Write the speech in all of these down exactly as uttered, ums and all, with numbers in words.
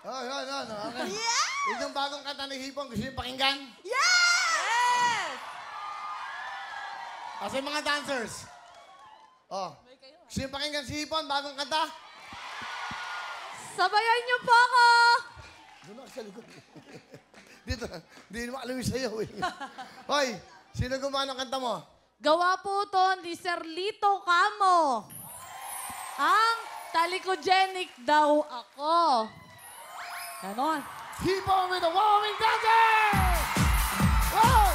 Oh, yun, yun. Okay. Yeah! Yun yung bagong kanta ni Hipon. Gusto niyo pakinggan? Yes! Yes! Kasi mga dancers. Oh. Gusto niyo pakinggan si Hipon, bagong kanta? Sabayan niyo po ako! Doon ako sa likod. Dito, hindi naman alam yung sayaw eh. Hoy, sino gumawa ng kanta mo? Gawa po to ni Sir Lito Camo. Ang talikogenic daw ako. Ganon. Hipon with the Wowing Dancer! Wow!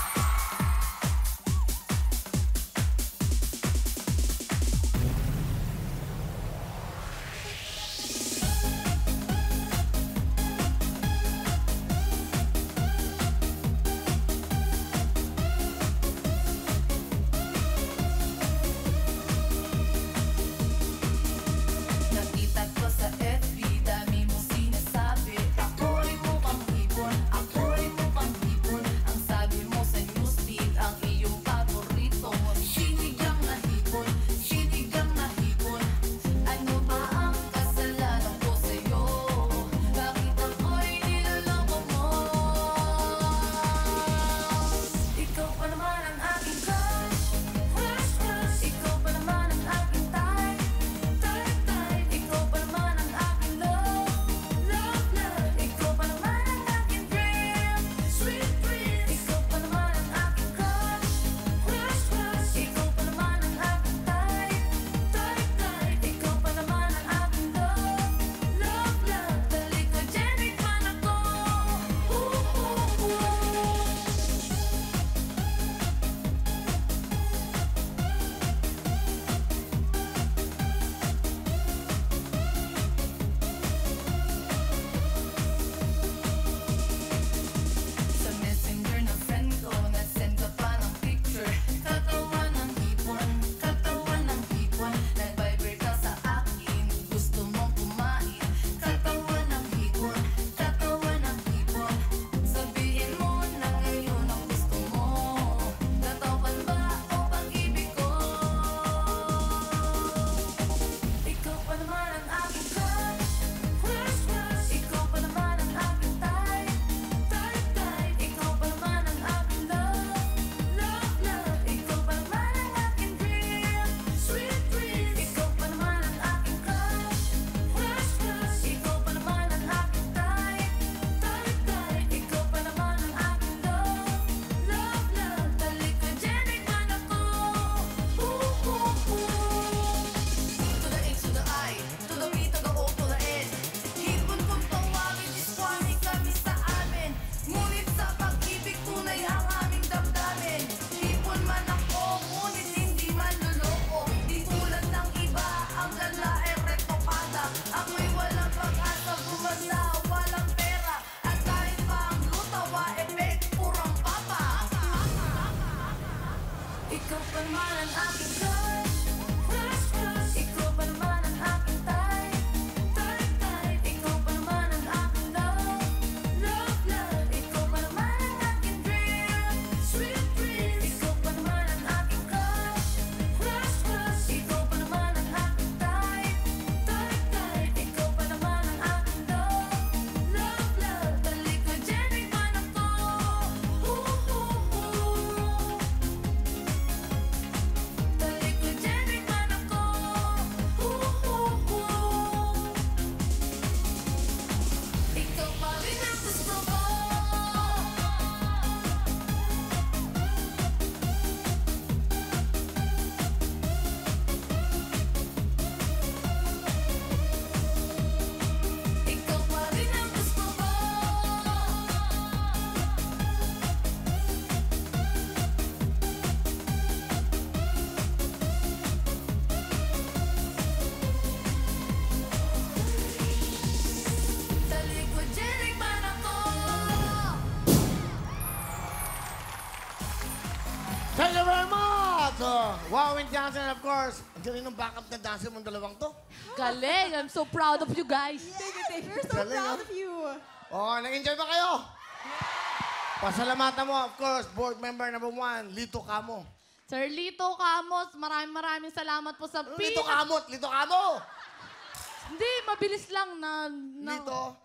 Thank you very much! So, Wowing Dancer, of course. Ang galing ng backup na dancer mong dalawang to. Galing. I'm so proud of you guys. Thank you, thank you. We're so Galing, proud ah. of you. Oh, nag-enjoy ba kayo? Pasalamatan mo, of course, board member number one, Lito Camo. Sir Lito Camos, maraming maraming salamat po sa Lito Camot! Lito Camo! Hindi, mabilis lang na... na Lito,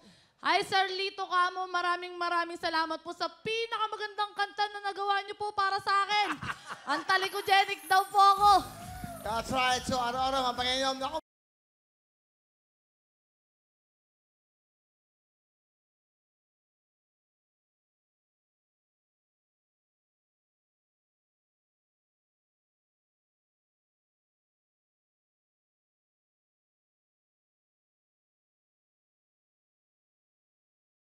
Ay, Sir Lito Camo, maraming maraming salamat po sa pinakamagandang kanta na nagawa niyo po para sa akin. Ang talikogenic daw po ako. That's right. So, araw-araw, mapangyayon ako.